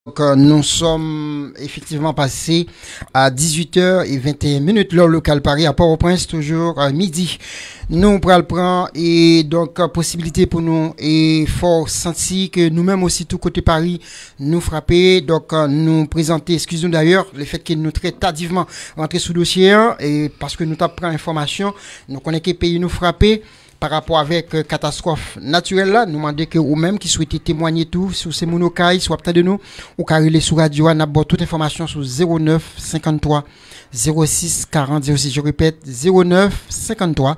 Donc, nous sommes effectivement passés à 18h21, l'heure locale Paris, à Port-au-Prince, toujours à midi. Nous prenons et donc possibilité pour nous et fort senti que nous-mêmes aussi tout côté Paris nous frapper, donc nous présenter, excusez-nous d'ailleurs, le fait que nous très tardivement rentrer sous dossier et parce que nous t'apprenons information, nous connaissons que pays nous frapper. Par rapport avec catastrophe naturelle là, nous demandons que ou même qui souhaitez témoigner tout sur ces monocailles, soit peut-être de nous, ou carré sur radio, on a toute information sur 09 53 06 40 06. Je répète, 09 53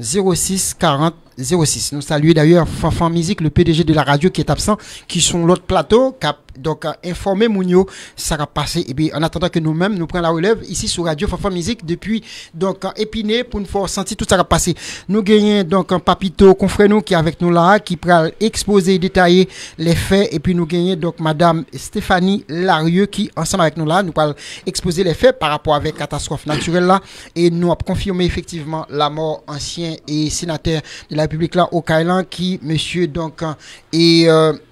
06 40 06. Nous saluons d'ailleurs Fanfan Musique, le PDG de la radio qui est absent, qui sont l'autre plateau, donc informer Mounio, ça va passer. Et puis en attendant que nous-mêmes nous prenons la relève ici sur radio Fanfan Musique depuis donc Épinay pour nous faire sentir tout ça va passer. Nous gagnons donc un papito confrère nous qui est avec nous là, qui pourra exposer et détailler les faits. Et puis nous gagnons donc Madame Stéphanie Larieux qui ensemble avec nous là, nous pourra exposer les faits par rapport avec catastrophe naturelle là. Et nous avons confirmé effectivement la mort ancien et sénateur de la République là au Kailan qui monsieur donc et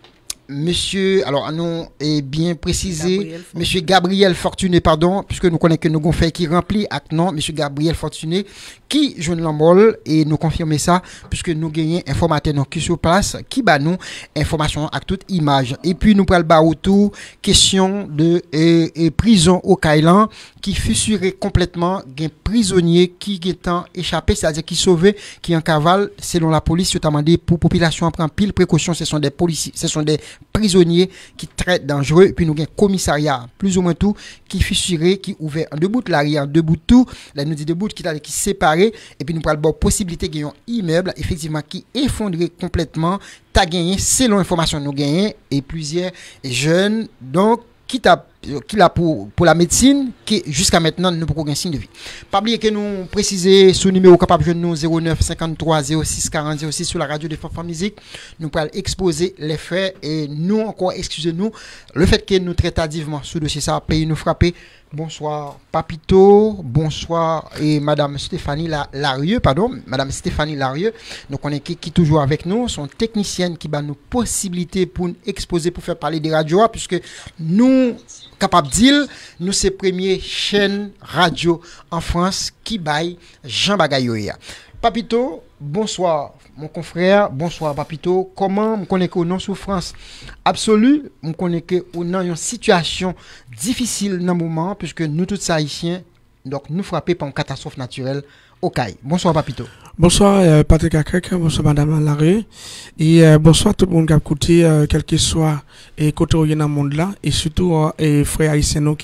monsieur, alors nous est bien précisé, monsieur Gabriel Fortuné, pardon, puisque nous connaissons que nous avons fait qui remplit avec non, monsieur Gabriel Fortuné, qui joue l'embol et nous confirmer ça, puisque nous gagnons informateur qui sur place, qui bat nous information avec toute image. Et puis nous prenons le tout question de prison au Kailan, qui fissuré complètement, un prisonnier qui est échappé, c'est-à-dire qui sauvé, qui en cavale, selon la police, notamment pour population prend pile précaution, ce sont des policiers, ce sont des prisonniers qui traitent dangereux, et puis nous avons un commissariat, plus ou moins tout, qui fissuré, qui ouvert en deux bouts, l'arrière en deux bouts tout, là nous dit deux bouts qui séparé, et puis nous parlons de possibilité qu'il y ait un immeuble, effectivement, qui effondré complètement, t'as gagné, selon l'information nous gagnons, et plusieurs jeunes, donc, qui l'a pour la médecine, qui jusqu'à maintenant ne peut aucun signe de vie. Pas oublier que nous préciser sous numéro capable de nous 09 53 06 40 06 sur la radio de Fanfan Musique. Nous pourrons exposer les faits et nous encore, excusez-nous, le fait que nous très tardivement sous dossier ça pays nous frapper. Bonsoir Papito, bonsoir et Madame Stéphanie Larieux, pardon, Madame Stéphanie Larieux. Donc on est qui toujours avec nous, son technicienne qui va nous possibilité pour nous exposer, pour faire parler des radios, puisque nous capable de dire, nous c'est première chaîne radio en France qui baille Jean Bagayoya. Papito, bonsoir mon confrère, bonsoir Papito. Comment me connaît que non souffrance absolue, me connaît que on a une situation difficile dans le moment puisque nous tous haïtiens donc nous frappés par une catastrophe naturelle au CAI. Bonsoir Papito. Bonsoir Patrick Akek, bonsoir Madame Larue et bonsoir tout le monde qui a écouté quel que soit et côté où il y a dans le monde là et surtout frères haïtiens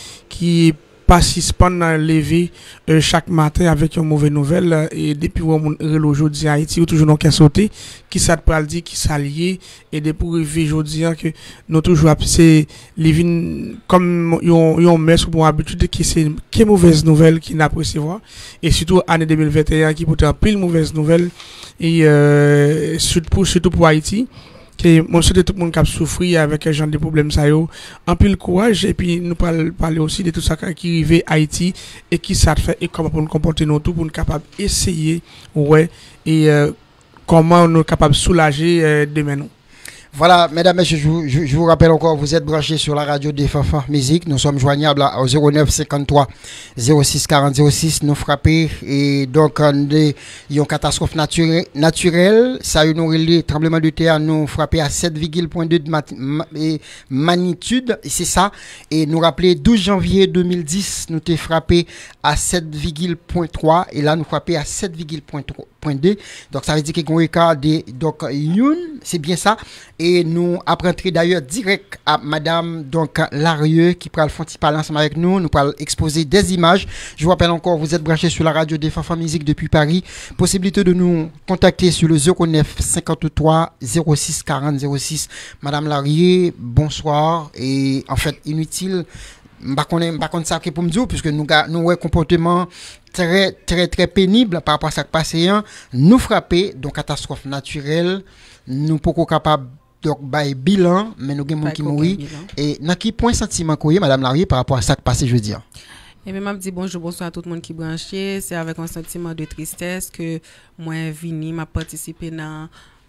qui participent à lever chaque matin avec une mauvaise nouvelle et depuis aujourd'hui Haïti ou toujours dans qu'à sauter qui ça te dit qui s'allier et depuis arriver aujourd'hui que nous toujours c'est living comme yon messe pour habitude qui c'est qui mauvaise nouvelle qui n'a pas recevoir et surtout année 2021 qui pourtant pile mauvaise nouvelle et surtout pour Haïti que mon souhaite tout le monde qui a souffert avec un genre de problèmes ça yo en pile courage et puis nous parler aussi de tout ça qui arrive à Haïti et qui ça fait et comment pour nous comporter nous tout pour nous capable essayer ouais et comment nous capable soulager demain nous. Voilà, mesdames, messieurs, je vous rappelle encore, vous êtes branchés sur la radio des Fanfan Musique. Nous sommes joignables au 09 53 06 40 06. Nous frappés et donc il y a une catastrophe naturelle. Ça a eu nous tremblement de terre, nous frappé à 7,2 de magnitude. Et c'est ça. Et nous rappeler 12 janvier 2010, nous t'es frappé à 7,3 et là nous frappé à 7,2. Donc ça veut dire qu'il y a un écart de donc c'est bien ça. Et nous apprenons d'ailleurs direct à Madame donc Larieux qui pourra le faire parler ensemble avec nous. Nous pourrons exposer des images. Je vous rappelle encore, vous êtes branchés sur la radio des Fanfan Musique depuis Paris. Possibilité de nous contacter sur le 09 53 06 40 06. Madame Larieux, bonsoir. Et en fait, inutile. Par contre ça pour me dire puisque nous avons un comportement très pénible par rapport à ça qui passe nous frapper donc catastrophe naturelle nous pas capable donc bail bilan mais nous avons qui mourir et dans qui point sentiment quoi madame Larieux par rapport à ça qui passe je veux dire. Et même m'a dit bonsoir à tout le monde qui branché, c'est avec un sentiment de tristesse que moi vini m'a participé dans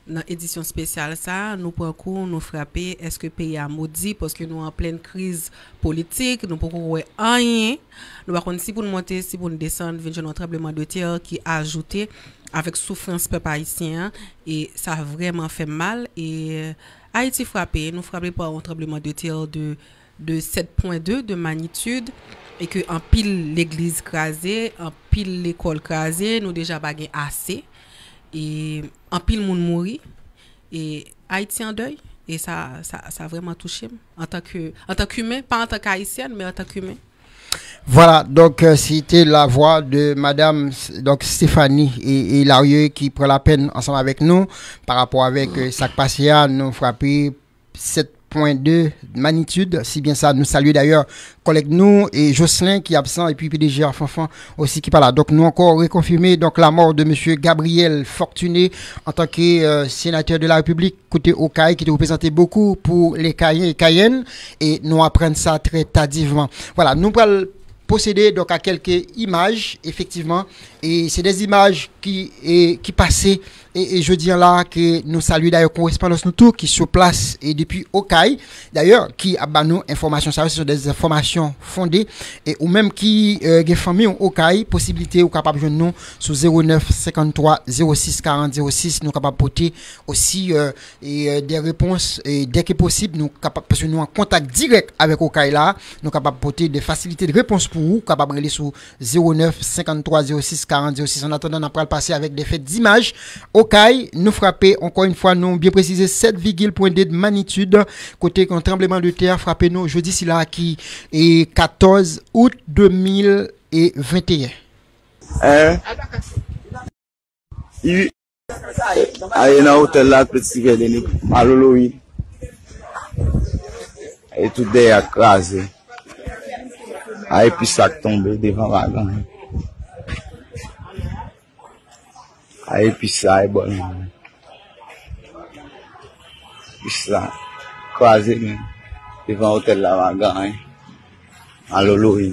dans l'édition spéciale, ça, nous prenons coup, nous frapper, est-ce que le pays a maudit parce que nous en pleine crise politique, nous ne pouvons rien. Nous par contre, si pour nous monter, si pour nous descendre, venir un tremblement de terre qui a ajouté avec souffrance peuple haïtien et ça a vraiment fait mal et Haïti frappé, nous frappé par un tremblement de terre de 7,2 de magnitude et que en pile l'église crasée, en pile l'école crasée, nous déjà bagué assez et en pile monde mourit et Haïti en deuil et ça a vraiment touché en tant qu'humain, pas en tant qu'haïtienne mais en tant qu'humain. Voilà, donc c'était la voix de Madame donc Stéphanie et Larieux qui prend la peine ensemble avec nous par rapport avec ça passé à nous frapper 7,2 magnitude, si bien ça nous salue d'ailleurs collègue nous et Jocelyn qui est absent et puis PDG Fanfan aussi qui parle là. Donc nous encore reconfirmer donc la mort de monsieur Gabriel Fortuné en tant que sénateur de la République côté Okaï qui te représentait beaucoup pour les Cayennes et Cayennes et nous apprenons ça très tardivement. Voilà, nous allons posséder donc à quelques images effectivement et c'est des images qui passaient et je dis là que nous saluons d'ailleurs correspondance nous tous qui sur place et depuis Okaï d'ailleurs qui a nous informations ça ce sont des informations fondées et ou même qui des familles Okaï possibilité ou capable joindre nous sur 09 53 06 40 06 nous capable porter aussi des réponses et dès que possible nous capable parce que nous en contact direct avec Okaï là nous capable porter des facilités de réponse pour vous capable aller sur 09 53 06 40 06 en attendant on va passer avec des faits d'images Okaï nous frappé encore une fois nous bien précisé 7,2 de magnitude côté un tremblement de terre frappé nous jeudi si là qui est 14 août 2021 Allez dans l'hôtel là petit gardien malolo oui et tout est écrasé et puis ça tombé devant wagon et puis ça est bon puis ça croisé devant l'hôtel là wagon malolo oui.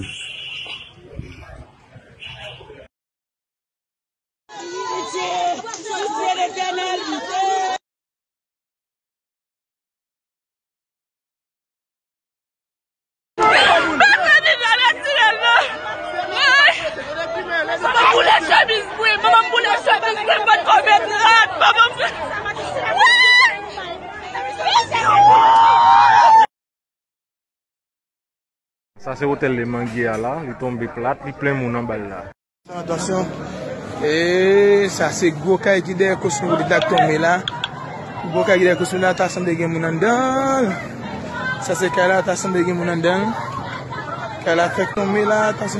Ça c'est l'hôtel de Manguia là, il tombe plate, il plein mon en bas là. Attention. Et ça c'est gros cas qui derrière costume de tomber là. Gros cas qui derrière costume là attention de gen mon dedans. Ça c'est cas là attention de gen mon dedans. Cas là fait tomber là attention.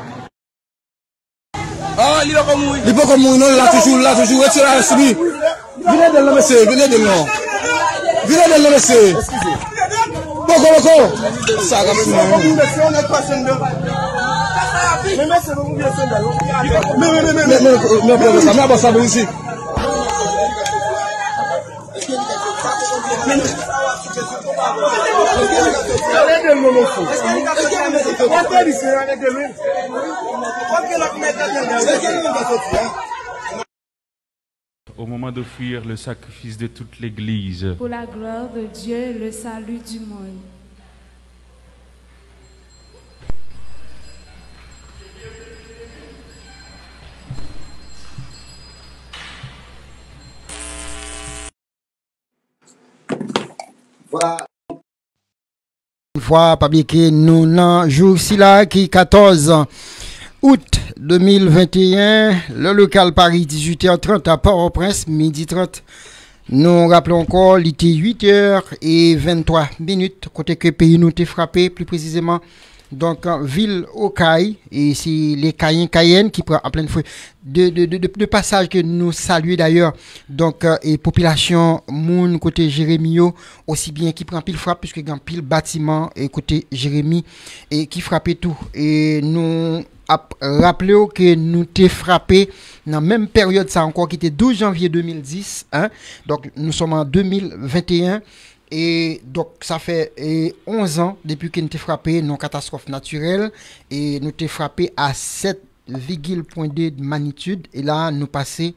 Ah, il va comme non là toujours et là subi. Venez de l'homme c'est, venez de l'homme. Venez de l'homme c'est. Excusez. Boko. Ça va mais au moment d'offrir le sacrifice de toute l'Église. Pour la gloire de Dieu et le salut du monde. Voilà. Une fois, pas bien que nous, non, jour si là, qui 14 août 2021, le local Paris 18h30 à Port-au-Prince, midi 30. Nous rappelons encore, il était 8h23, côté que pays nous était frappé, plus précisément, donc ville Okaï, et c'est les Cayennes qui prend en pleine fouille de passage que nous saluons d'ailleurs, donc, et population moun côté Jérémio, aussi bien qui prend pile frappe, puisque grand pile bâtiment, et côté Jérémie, et qui frappait tout, et nous, rappelez-vous que nous t'ai frappé dans la même période ça encore qui était 12 janvier 2010 hein? Donc nous sommes en 2021 et donc ça fait 11 ans depuis que nous t'ai frappé dans catastrophe naturelle et nous t'ai frappé à 7,2 de magnitude et là nous passons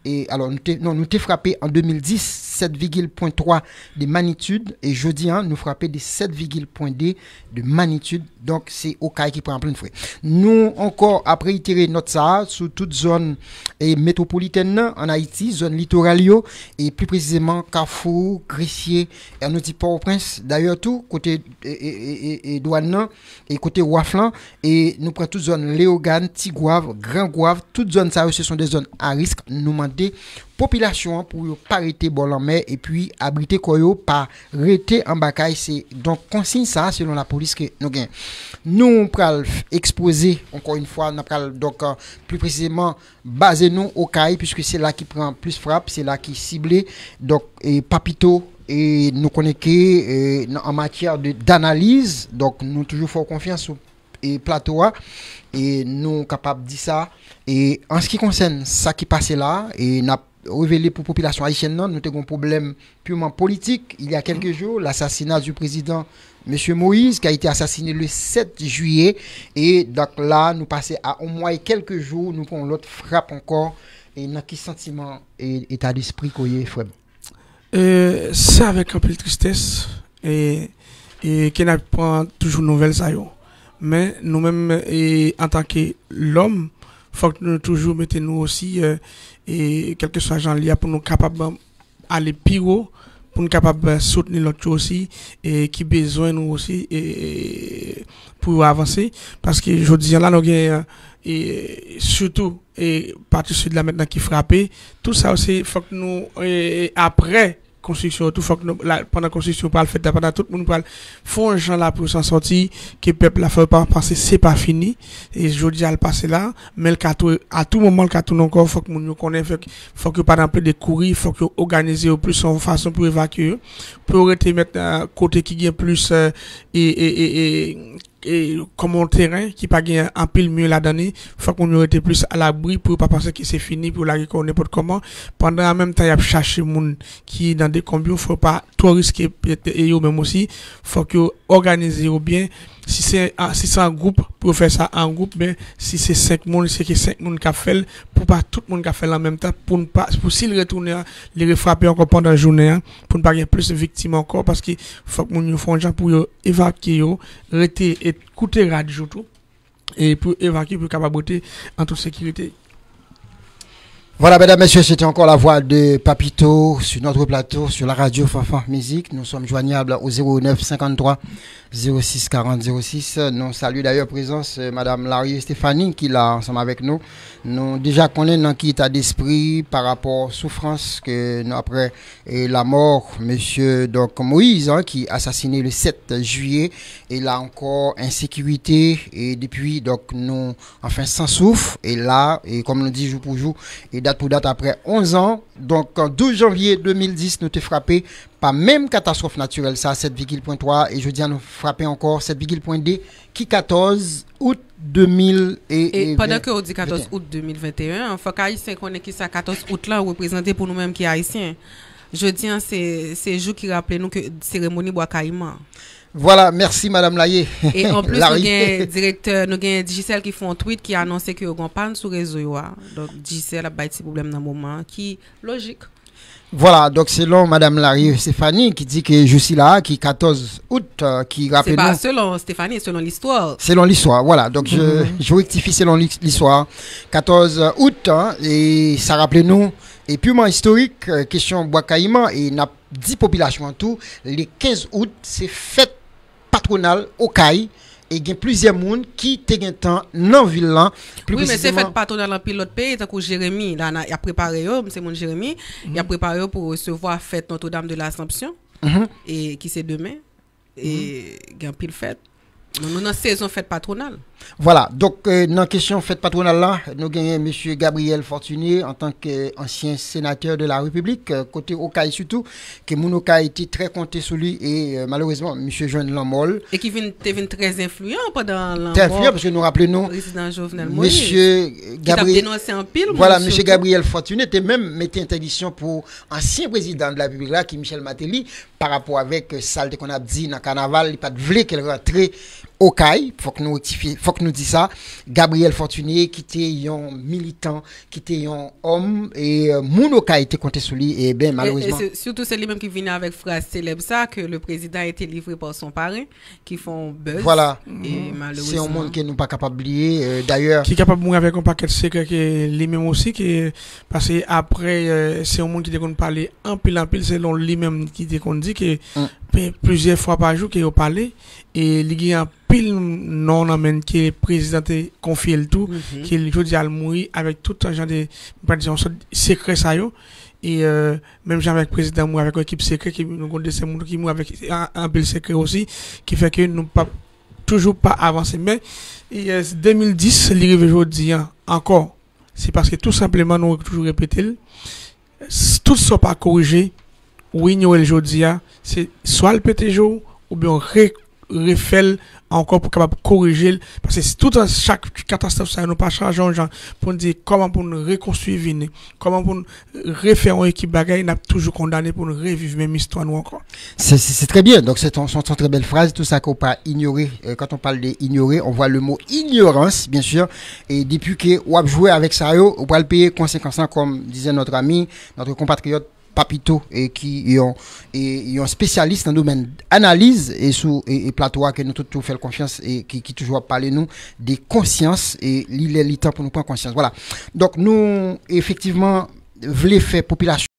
et alors nous t'ai frappé en 2010 7,3 de magnitude et jeudi nous frappé des 7,2 de magnitude. Donc c'est Okaï qui prend en plein fouet. Nous encore après itérer notre ça sur toute zone métropolitaine en Haïti, zone littorale et plus précisément Carrefour, Grissier et nous dit Port-au-Prince. D'ailleurs tout côté et douane et côté Ouaflan et nous prenons toute zone Léogane, Tigouave, Grand Gouave, toute zone ça ce sont des zones à risque. Nous demander population pour pas arrêter bon en mer et puis abriter koyo pas arrêter en bagaille. C'est donc consigne ça selon la police que nous gain. Nous pral exposer encore une fois, nous pral donc plus précisément baser nous au CAI puisque c'est là qui prend plus frappe, c'est là qui ciblé donc et Papito et nous connaissons que en matière d'analyse donc nous toujours fort confiance au et plateau et nous capables de dire ça et en ce qui concerne ça qui passait là et n'a révélé pour la population haïtienne, nous avons un problème purement politique. Il y a quelques jours, l'assassinat du président M. Moïse, qui a été assassiné le 7 juillet. Et donc là, nous passons à au moins quelques jours, nous prenons l'autre frappe encore. Et dans quel sentiment et état d'esprit qu'on y est, frère? C'est avec un peu de tristesse et qui n'a pas toujours nouvelles ça. Mais nous-mêmes, en tant que l'homme, il faut que nous toujours mettons nous aussi et quelque soit gens liés pour nous capables aller plus haut pour nous capables soutenir l'autre aussi et qui besoin nous aussi et pour avancer parce que je dis là nous et surtout et partie sud là maintenant qui frappé tout ça aussi faut que nous après construction tout faut que nous, pendant construction pas le fait pendant tout le monde pas font un gens là pour s'en sortir que peuple là faut pas penser c'est pas fini et je dis à le passer là mais le à tout moment le carton encore faut que nous connaît faut que par exemple de courir faut que organiser au plus en façon pour évacuer pour arrêter mettre côté qui gagne plus et comme un terrain qui pas gagne un pile mieux là-dedans faut qu'on aurait été plus à l'abri pour pas penser que c'est fini pour la qu'on n'importe comment pendant en même temps il y a chercher monde qui dans des combien faut pas trop risquer et eux même aussi faut que organiser ou bien si c'est un groupe pour faire ça en groupe mais si c'est 5 monde c'est que 5 monde qui fait pour pas tout le monde qui fait en même temps pour ne pas pour s'il retourner les frapper encore pendant la journée pour ne pas avoir plus de victimes encore parce que faut que nous font gens pour évacuer rester et écouter radio tout et pour évacuer pour capable en toute sécurité. Voilà, mesdames, messieurs, c'était encore la voix de Papito sur notre plateau, sur la radio Fanfan Musique. Nous sommes joignables au 09 53 06 40 06. Nous saluons d'ailleurs présence Madame Larry Stéphanie qui est là ensemble avec nous. Nous déjà connaissons dans qui état d'esprit par rapport aux souffrances que nous après la mort Monsieur donc Moïse qui assassiné le 7 juillet et là encore insécurité et depuis donc nous enfin sans souffle et là et comme nous dit jour pour jour et date pour date après 11 ans donc en 12 janvier 2010 nous t'ai frappé par même catastrophe naturelle ça 7,3 et je dis à nous frapper encore 7,2 qui 14 août 2000 et pendant que on dit 14 août 2021 faut qu'haïtien connaît qui ça 14 août là représenté pour nous-mêmes qui haïtiens je dis c'est jour qui rappelle nous que cérémonie bois caïman. Voilà, merci Madame Laye. Et en plus, nous avons directeur, nous avons Digicel qui font un tweet qui annonce que nous avons panne sur le réseau. Donc, Digicel a pas de problème dans le moment qui logique. Voilà, donc selon Madame Larry Stéphanie qui dit que je suis là, qui 14 août, qui rappelle. C'est pas selon Stéphanie, selon l'histoire. Selon l'histoire, voilà. Donc je rectifie selon l'histoire. 14 août, et ça rappelle nous, et purement historique, question bois caïman, et n'a 10 populations en tout. Les 15 août, c'est fête patronale au CAI. Et il y a plusieurs monde qui te gen temps dans ville là. Oui, mais c'est fait patronal en pilote pays tant que Jérémy là il a préparé c'est mon Jérémy, il a préparé pour recevoir fête Notre-Dame de l'Assomption et qui c'est demain et il y a pile fête. Nous dans saison fête patronale. Voilà, donc dans la question fête patronale là, nous gagnons monsieur Gabriel Fortuné en tant qu'ancien sénateur de la République côté Okaï surtout que mon Okaï était très compté sur lui et malheureusement monsieur Jean Lamol et qui vient très influent pendant la très influent parce que nous rappelons président Jovenel Moïse monsieur Gabriel dénoncé en pile voilà monsieur Gabriel Fortuné était même mettait interdiction pour ancien président de la République là qui Michel Matéli par rapport avec salle qu'on a dit dans carnaval il pas de vle qu'elle rentre Okaï, faut que nous rectifier, faut que nous disions ça. Gabriel Fortuné, qui était un militant, qui était un homme, et mon Okaï était compté sur lui, et ben malheureusement. Et surtout, c'est lui-même qui vient avec phrase célèbre ça, que le président a été livré par son parrain, qui font buzz. Voilà. Et malheureusement. C'est un monde que nous pas capable d'oublier. D'ailleurs. Qui est capable de mourir avec un paquet de secrets que lui-même aussi, parce que après, c'est un monde qui te parler en pile, selon lui-même qui te dit que plusieurs fois par jour qu'il a parlé, et il y a un pile non amène qui est président confié le tout, qui est dit à mourir avec tout un genre de secret ça yo. Et même avec le président moi avec l'équipe secret qui nous compte ces monde qui moi avec un peu secret aussi qui fait que nous pas toujours pas avancer mais 2010 l'arrivée aujourd'hui encore c'est parce que tout simplement nous toujours répéter tout ça pas corrigé ou ignorer aujourd'hui c'est soit le péter ou bien refaire encore pour capable corriger parce que tout chaque catastrophe ça nous pas changer gens pour dire comment pour nous reconstruire vie comment pour refaire une équipe bagaille n'a toujours condamné pour nous revivre même histoire nous encore c'est très bien donc c'est sont très belles phrases tout ça qu'on pas ignorer quand on parle d'ignorer on voit le mot ignorance bien sûr et depuis que on a joué avec ça on va le payer conséquences comme disait notre ami notre compatriote Papito et qui est un spécialiste dans le domaine d'analyse et sous et plateau que nous tout fait confiance et qui toujours parler nous des consciences et il est temps pour nous prendre conscience voilà donc nous effectivement voulons faire population